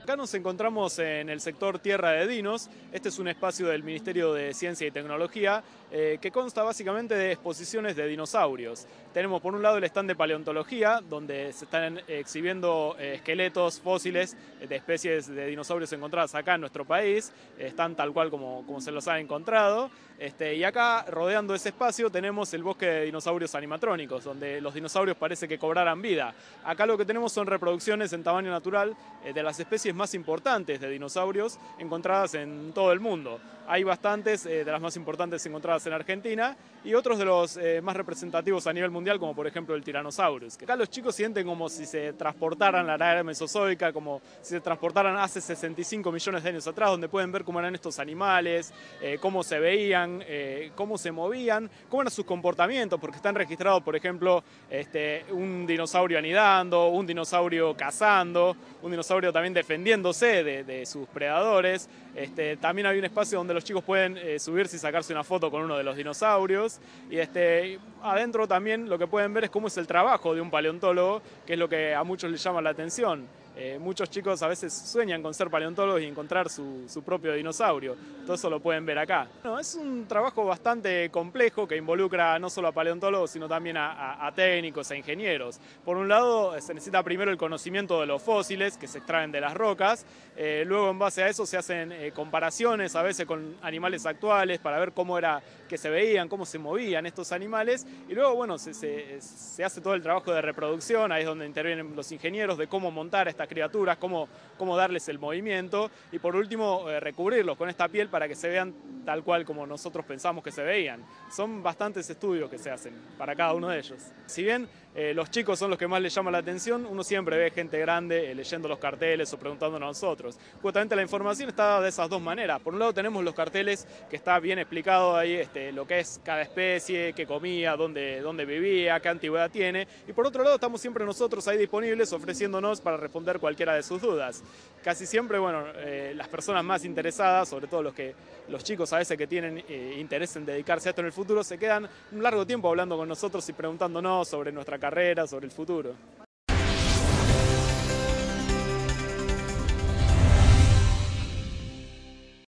Acá nos encontramos en el sector Tierra de Dinos. Este es un espacio del Ministerio de Ciencia y Tecnología que consta básicamente de exposiciones de dinosaurios. Tenemos por un lado el stand de paleontología, donde se están exhibiendo esqueletos fósiles de especies de dinosaurios encontradas acá en nuestro país. Están tal cual como se los ha encontrado. Y acá, rodeando ese espacio, tenemos el bosque de dinosaurios animatrónicos, donde los dinosaurios parece que cobraran vida. Acá lo que tenemos son reproducciones en tamaño natural de las especies más importantes de dinosaurios encontradas en todo el mundo. Hay bastantes de las más importantes encontradas en Argentina y otros de los más representativos a nivel mundial, como por ejemplo el Tyrannosaurus. Acá los chicos sienten como si se transportaran a la era mesozoica, como si se transportaran hace 65 millones de años atrás, donde pueden ver cómo eran estos animales, cómo se veían, cómo se movían, cómo eran sus comportamientos, porque están registrados, por ejemplo, un dinosaurio anidando, un dinosaurio cazando, un dinosaurio también defendiéndose de sus predadores. También hay un espacio donde los chicos pueden subirse y sacarse una foto con uno de los dinosaurios. Y adentro también lo que pueden ver es cómo es el trabajo de un paleontólogo, que es lo que a muchos les llama la atención. Muchos chicos a veces sueñan con ser paleontólogos y encontrar su propio dinosaurio. Todo eso lo pueden ver acá. No, es un trabajo bastante complejo que involucra no solo a paleontólogos, sino también a técnicos, a ingenieros. Por un lado, se necesita primero el conocimiento de los fósiles que se extraen de las rocas. Luego, en base a eso, se hacen comparaciones a veces con animales actuales para ver cómo era que se veían, cómo se movían estos animales. Y luego, bueno, se hace todo el trabajo de reproducción. Ahí es donde intervienen los ingenieros de cómo montar estas criaturas, cómo darles el movimiento y por último recubrirlos con esta piel para que se vean tal cual como nosotros pensamos que se veían. Son bastantes estudios que se hacen para cada uno de ellos. Si bien los chicos son los que más les llama la atención, uno siempre ve gente grande leyendo los carteles o preguntándonos a nosotros. Justamente la información está dada de esas dos maneras. Por un lado tenemos los carteles que está bien explicado ahí lo que es cada especie, qué comía, dónde vivía, qué antigüedad tiene. Y por otro lado estamos siempre nosotros ahí disponibles ofreciéndonos para responder cualquiera de sus dudas. Casi siempre, bueno, las personas más interesadas, sobre todo los chicos a veces que tienen interés en dedicarse a esto en el futuro, se quedan un largo tiempo hablando con nosotros y preguntándonos sobre nuestra carrera, sobre el futuro.